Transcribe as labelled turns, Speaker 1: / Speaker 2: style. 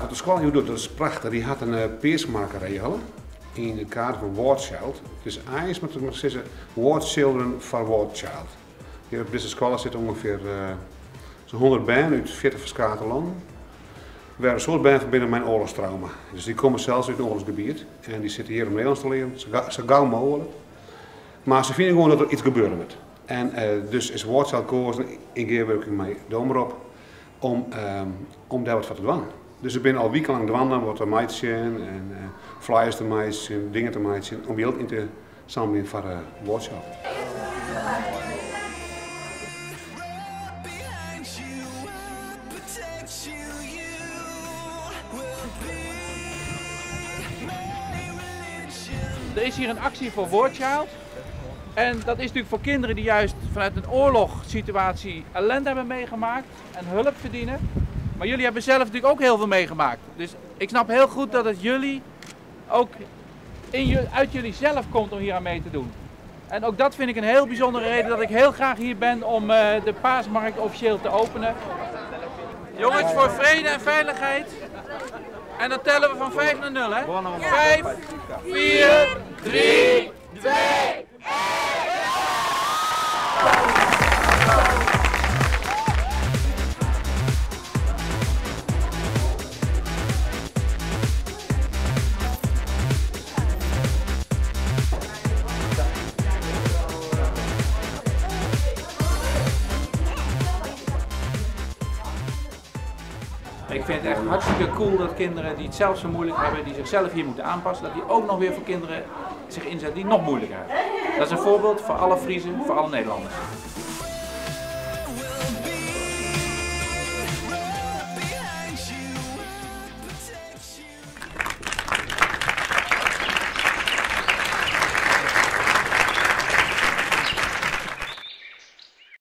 Speaker 1: De school hier doet dat is prachtig. Die had een peersmakerregel in het kader van World Child. Dus eigenlijk moet ik zeggen World Children for World Child. Hier op deze school zitten ongeveer zo'n 100 banen uit 40 verschillende landen. We hebben een soort banen van binnen mijn oorlogstrauma. Dus die komen zelfs uit het oorlogsgebied en die zitten hier om Nederlands te leren, zo gauw mogelijk. Maar ze vinden gewoon dat er iets gebeuren moet. En dus is World Child gekozen in gearwerking met Domerop om daar wat van te doen. Dus ik ben al wekenlang dwanden wat te maken en flyers te maken, dingen te maken om geld in te zamelen voor World Child.
Speaker 2: Er is hier een actie voor World Child. En dat is natuurlijk voor kinderen die juist vanuit een oorlogssituatie ellende hebben meegemaakt en hulp verdienen. Maar jullie hebben zelf natuurlijk ook heel veel meegemaakt. Dus ik snap heel goed dat het jullie ook uit jullie zelf komt om hier aan mee te doen. En ook dat vind ik een heel bijzondere reden dat ik heel graag hier ben om de paasmarkt officieel te openen. Jongens, voor vrede en veiligheid. En dan tellen we van 5 naar 0, hè? 5, 4, 3, 2, 1. Ik vind het echt hartstikke cool dat kinderen die het zelf zo moeilijk hebben, die zichzelf hier moeten aanpassen, dat die ook nog weer voor kinderen zich inzetten die het nog moeilijker hebben. Dat is een voorbeeld voor alle Friezen, voor alle Nederlanders.